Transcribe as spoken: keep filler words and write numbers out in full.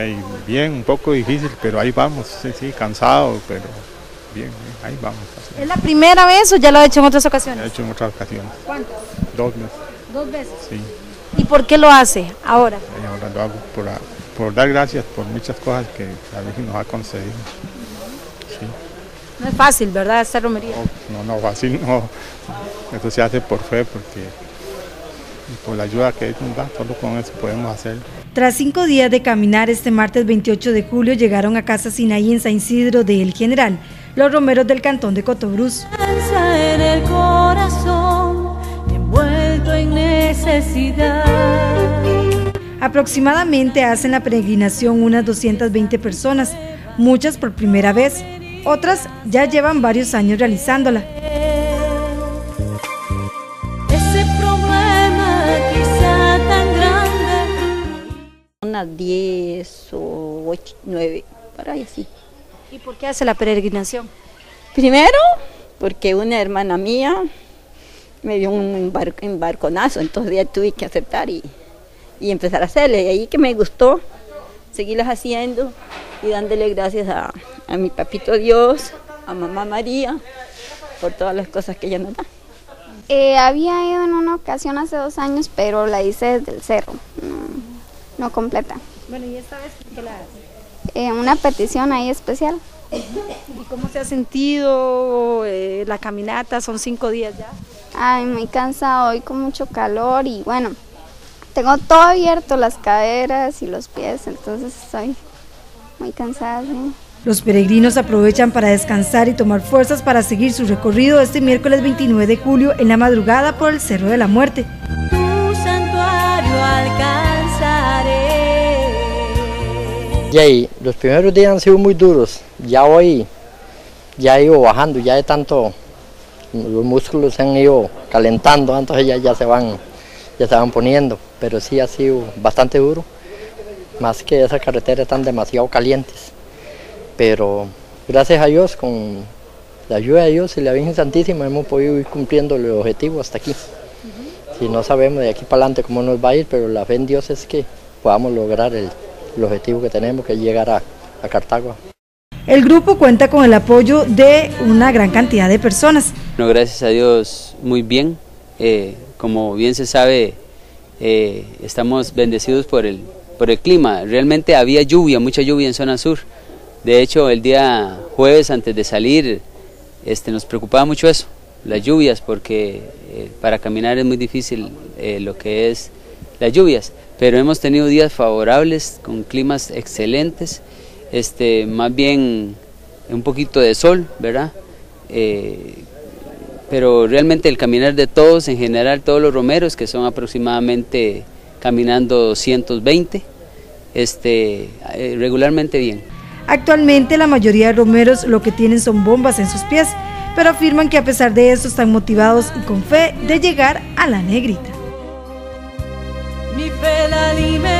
Eh, bien, un poco difícil, pero ahí vamos, sí, sí, cansado, pero bien, bien, ahí vamos. Así. ¿Es la primera vez o ya lo ha hecho en otras ocasiones? Lo he hecho en otras ocasiones. ¿Cuántas? Dos meses. Dos veces. Sí. ¿Y por qué lo hace ahora? Y ahora lo hago por, por dar gracias por muchas cosas que la Virgen nos ha concedido. Sí. No es fácil, ¿verdad?, esta romería. No, no, no, fácil no. Esto se hace por fe, porque por la ayuda que nos da, solo con eso podemos hacerlo. Tras cinco días de caminar, este martes veintiocho de julio llegaron a Casa Sinaí en San Isidro de El General, los romeros del cantón de Cotobruz. En el corazón, envuelto en necesidad. Aproximadamente hacen la peregrinación unas doscientas veinte personas, muchas por primera vez, otras ya llevan varios años realizándola. Unas diez o ocho, nueve, para ahí así. ¿Y por qué hace la peregrinación? Primero, porque una hermana mía me dio un embar embarconazo, entonces ya tuve que aceptar y, y empezar a hacerle. Y ahí que me gustó seguirlas haciendo y dándole gracias a, a mi papito Dios, a mamá María, por todas las cosas que ella nos da. Eh, había ido en una ocasión hace dos años, pero la hice desde el cerro. No. No completa. Bueno, ¿y esta vez qué la hace? Eh, una petición ahí especial. ¿Y cómo se ha sentido eh, la caminata? Son cinco días ya. Ay, muy cansado hoy con mucho calor y bueno, tengo todo abierto, las caderas y los pies, entonces estoy muy cansada. ¿Sí? Los peregrinos aprovechan para descansar y tomar fuerzas para seguir su recorrido este miércoles veintinueve de julio en la madrugada por el Cerro de la Muerte. Tu santuario alcanzaré. Y ahí, los primeros días han sido muy duros, ya hoy ya he ido bajando, ya de tanto, los músculos se han ido calentando, entonces ya, ya, se van, ya se van poniendo, pero sí ha sido bastante duro, más que esas carreteras están demasiado calientes, pero gracias a Dios, con la ayuda de Dios y la Virgen Santísima hemos podido ir cumpliendo el objetivo hasta aquí. Uh-huh. Si no sabemos de aquí para adelante cómo nos va a ir, pero la fe en Dios es que podamos lograr el el objetivo que tenemos, que es llegar a, a Cartago. El grupo cuenta con el apoyo de una gran cantidad de personas. Bueno, gracias a Dios muy bien, eh, como bien se sabe, eh, estamos bendecidos por el, por el clima. Realmente había lluvia, mucha lluvia en zona sur. De hecho, el día jueves antes de salir este, nos preocupaba mucho eso, las lluvias, porque eh, para caminar es muy difícil eh, lo que es las lluvias. Pero hemos tenido días favorables, con climas excelentes, este, más bien un poquito de sol, ¿verdad? Eh, pero realmente el caminar de todos, en general todos los romeros, que son aproximadamente caminando doscientos veinte, este, eh, regularmente bien. Actualmente la mayoría de romeros lo que tienen son bombas en sus pies, pero afirman que a pesar de eso están motivados y con fe de llegar a la Negrita. Mi fe la alimenta.